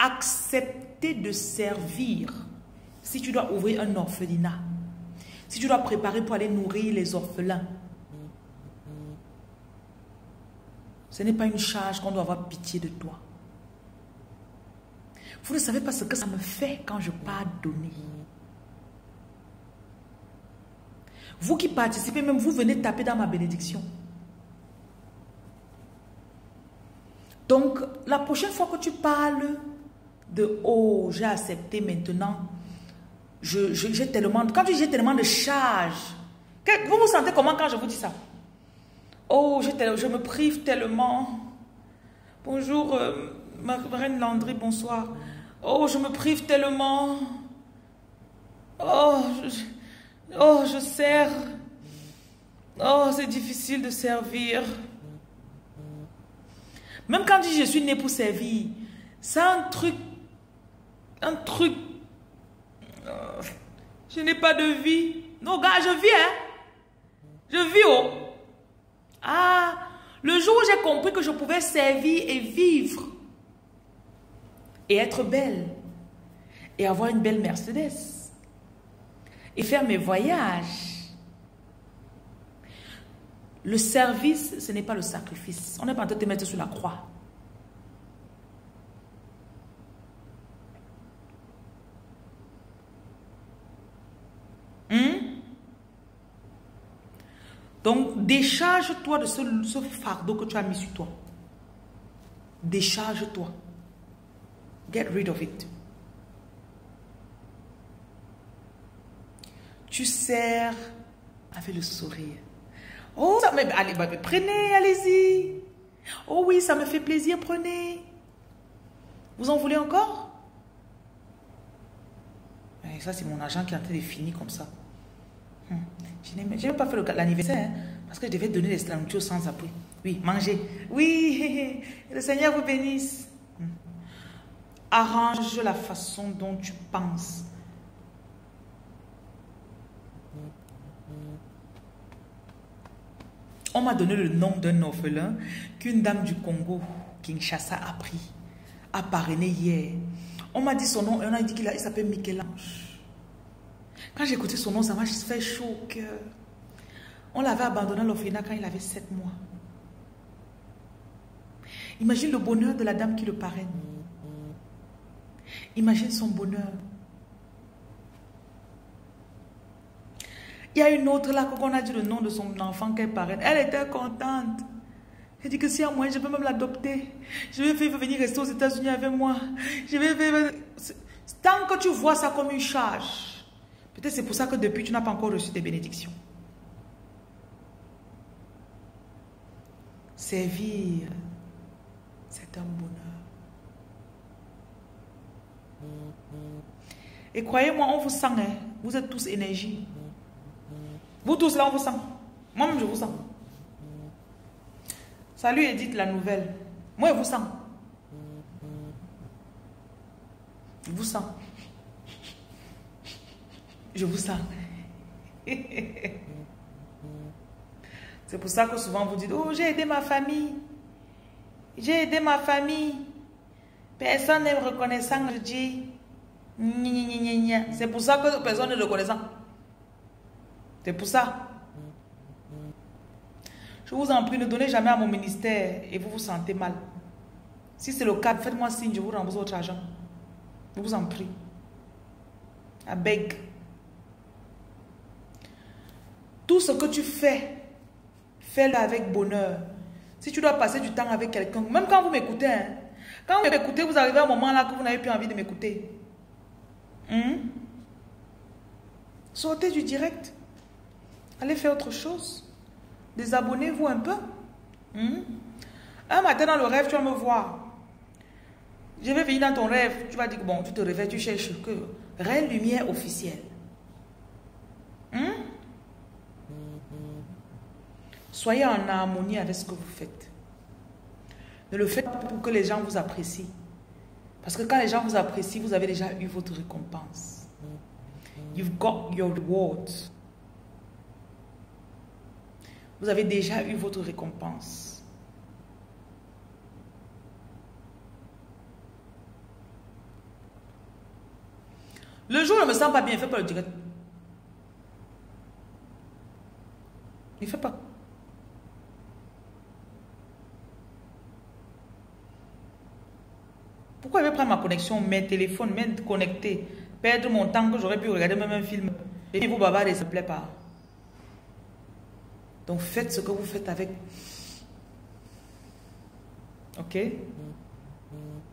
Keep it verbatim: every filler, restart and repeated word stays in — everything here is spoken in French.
accepter de servir. Si tu dois ouvrir un orphelinat, si tu dois préparer pour aller nourrir les orphelins, ce n'est pas une charge qu'on doit avoir pitié de toi. Vous ne savez pas ce que ça me fait quand je pars donner. Vous qui participez, même vous venez taper dans ma bénédiction. Donc, la prochaine fois que tu parles de « Oh, j'ai accepté maintenant », je, je, j'ai tellement, quand tu dis j'ai tellement de charges, vous vous sentez comment quand je vous dis ça? Oh, je, je me prive tellement. Bonjour, euh, Marraine Landry, bonsoir. Oh, je me prive tellement. Oh, je, oh, je sers. Oh, c'est difficile de servir. Même quand je dis je suis né pour servir, c'est un truc, un truc. Euh, je n'ai pas de vie. Non, gars, je vis, hein. Je vis, oh. Ah, le jour où j'ai compris que je pouvais servir et vivre et être belle et avoir une belle Mercedes et faire mes voyages. Le service, ce n'est pas le sacrifice. On n'est pas en train de te mettre sur la croix. Hum? Donc, décharge-toi de ce, ce fardeau que tu as mis sur toi. Décharge-toi. Get rid of it. Tu sers avec le sourire. Oh, ça, mais, allez, bah, prenez, allez-y. Oh oui, ça me fait plaisir, prenez. Vous en voulez encore? Et ça, c'est mon agent qui est en train de finir comme ça. Hum. Je n'ai même pas fait l'anniversaire, hein, parce que je devais donner les nourritures sans appui. Oui, manger. Oui, le Seigneur vous bénisse. Hum. Arrange la façon dont tu penses. On m'a donné le nom d'un orphelin qu'une dame du Congo, Kinshasa, a pris, a parrainé hier. On m'a dit son nom et on a dit qu'il s'appelle Michel-Ange. Quand j'ai écouté son nom, ça m'a fait chaud au cœur. On l'avait abandonné à l'orphelinat quand il avait sept mois. Imagine le bonheur de la dame qui le parraine. Imagine son bonheur. Il y a une autre là, quand on a dit le nom de son enfant qu'elle parraine, elle était contente. Elle dit que si à moi, je peux même l'adopter. Je vais faire venir rester aux États-Unis avec moi. Je vais faire... Tant que tu vois ça comme une charge, peut-être c'est pour ça que depuis, tu n'as pas encore reçu des bénédictions. Servir, c'est un bonheur. Et croyez-moi, on vous sent, hein? Vous êtes tous énergie. Vous tous là, on vous sent. Moi-même, je vous sens. Salut Edith, la nouvelle. Moi, je vous sens. Je vous sens. Je vous sens. C'est pour ça que souvent vous dites, oh, j'ai aidé ma famille. J'ai aidé ma famille. Personne n'est reconnaissant, je dis. C'est pour ça que personne n'est reconnaissant. C'est pour ça. Je vous en prie, ne donnez jamais à mon ministère et vous vous sentez mal. Si c'est le cas, faites-moi signe, je vous rembourse votre argent. Je vous en prie. I beg. Tout ce que tu fais, fais-le avec bonheur. Si tu dois passer du temps avec quelqu'un, même quand vous m'écoutez, hein, quand vous m'écoutez, vous arrivez à un moment là que vous n'avez plus envie de m'écouter. Hum? Sortez du direct. Allez faire autre chose. Désabonnez-vous un peu. Hum? Un matin dans le rêve, tu vas me voir. Je vais venir dans ton rêve. Tu vas dire, bon, tu te réveilles, tu cherches que réelle lumière officielle. Hum? Soyez en harmonie avec ce que vous faites. Ne le faites pas pour que les gens vous apprécient. Parce que quand les gens vous apprécient, vous avez déjà eu votre récompense. You've got your reward. Vous avez déjà eu votre récompense. Le jour où je ne me sens pas bien, il ne fait pas le direct. Il ne fait pas. Pourquoi il veut prendre ma connexion, mes téléphones, mes connectés, perdre mon temps que j'aurais pu regarder même un film et vous bavarder, ça ne me plaît pas. Donc faites ce que vous faites avec. Ok?